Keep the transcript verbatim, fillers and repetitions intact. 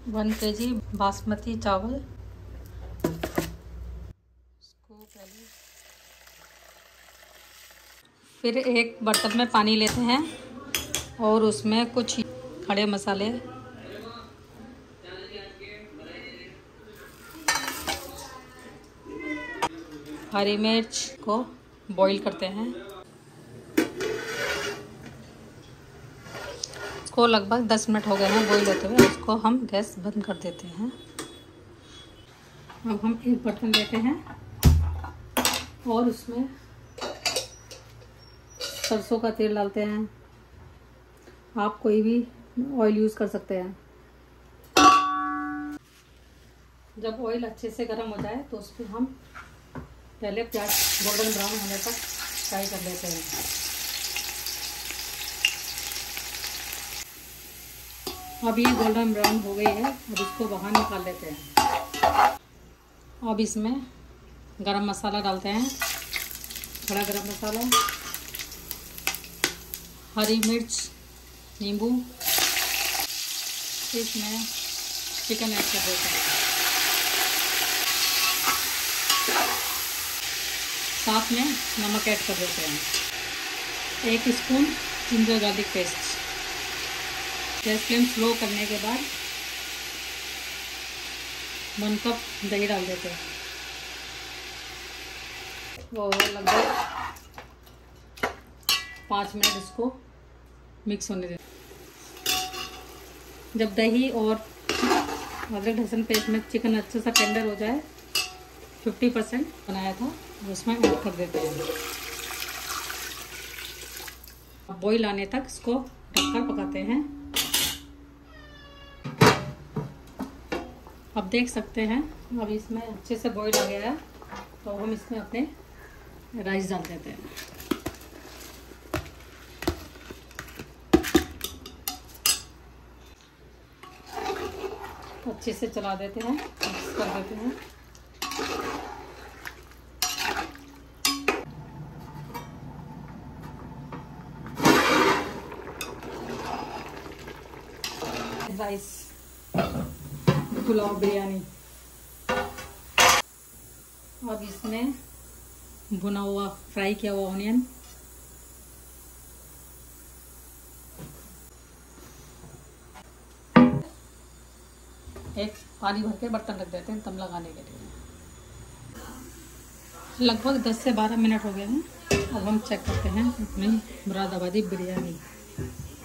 One KG basmati चावल। इसको पहले फिर एक बर्तन में पानी लेते हैं और उसमें कुछ खड़े मसाले, हरी मिर्च को बॉईल करते हैं। इसको लगभग दस मिनट हो गए हैं बॉईल होते हुए। इसको हम गैस बंद कर देते हैं। अब हम एक बर्तन लेते हैं और उसमें सरसों का तेल डालते हैं। आप कोई भी ऑयल यूज़ कर सकते हैं। जब ऑयल अच्छे से गर्म हो जाए तो उसमें हम पहले प्याज गोल्डन ब्राउन होने तक फ्राई कर लेते हैं। अब ये गोल्डन ब्राउन हो गई है। अब इसको बाहर निकाल लेते हैं। अब इसमें गरम मसाला डालते हैं, खड़ा गरम मसाला, हरी मिर्च, नींबू। इसमें चिकन ऐड कर देते हैं। साथ में नमक ऐड कर देते हैं। एक spoon ginger garlic paste. Gas flame slow करने के बाद वन कप दही डाल देते हैं और लगभग पाँच मिनट इसको मिक्स होने देते। जब दही और अदरक लहसुन पेस्ट में चिकन अच्छे से टेंडर हो जाए, फिफ्टी परसेंट बनाया था उसमें ऐड कर देते हैं। बॉईल आने तक इसको ढककर पकाते हैं। अब देख सकते हैं अब इसमें अच्छे से बॉईल आ गया है, तो हम इसमें अपने राइस डाल देते हैं। अच्छे से चला देते हैं, मिक्स कर देते हैं। राइस पुलाव बिरयानी। अब इसमें भुना हुआ फ्राई किया हुआ ऑनियन, एक पानी भर के बर्तन रख देते हैं दम लगाने के लिए। लगभग दस से बारह मिनट हो गए हैं। अब हम चेक करते हैं अपनी मुरादाबादी बिरयानी।